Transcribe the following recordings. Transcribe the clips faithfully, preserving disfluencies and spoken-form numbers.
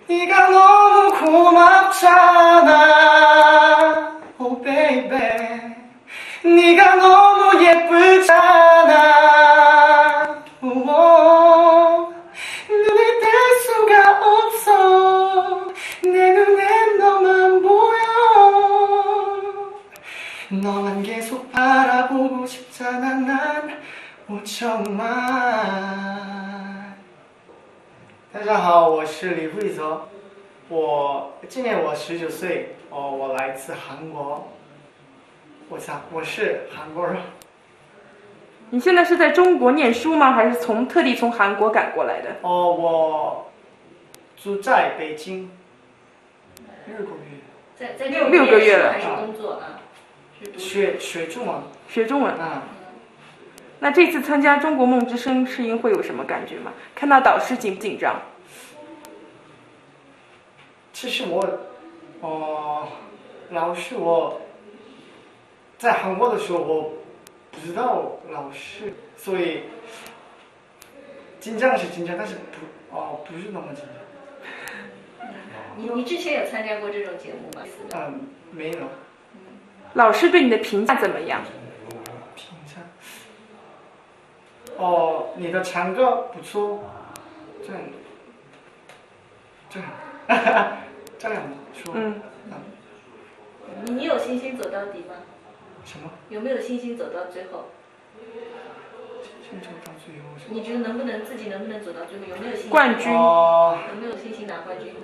네가 너무 고맙잖아 oh baby 네가 너무 예쁘잖아 oh, 눈을 뗄 수가 없어 내 눈엔 너만 보여 너만 계속 바라보고 싶잖아 난 오천만大家好，我是李慧泽，我今年我十九岁，哦，我来自韩国，我想我是韩国人。 你现在是在中国念书吗？还是从特地从韩国赶过来的？ 哦，我住在北京六个月。 在在六六个月了还是工作啊？ 学学中文。 学中文啊。 那这次参加中国梦之声试音会有什么感觉吗？看到导师紧不紧张？ 其实我，哦、呃，老师我在韩国的时候我不知道老师，所以紧张是紧张，但是不哦不是那么紧张。 你你之前有参加过这种节目吗？ 嗯，没有。 老师对你的评价怎么样？ 评价。哦，你的唱歌不错，这样，这样，这样说。 嗯。 你你有信心走到底吗？ 什么？ 有没有信心走到最后？ 信心走到最后。 你觉得能不能自己能不能走到最后？有没有信心？ 冠军。 哦。 有没有信心拿冠军？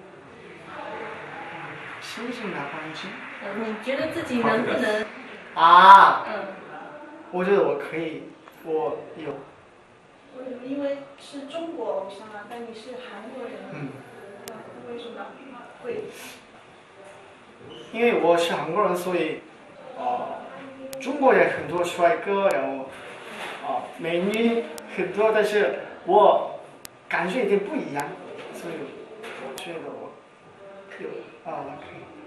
信心拿冠军。 嗯，你觉得自己能不能？ 啊。 嗯。 我觉得我可以。我有， 因为是中国偶像嘛，但你是韩国人， 嗯， 为什么会？ 因为我是韩国人，所以，呃，中国也很多帅哥，然后，啊、呃，美女很多，但是我感觉有点不一样，所以我觉得我有啊，我可以。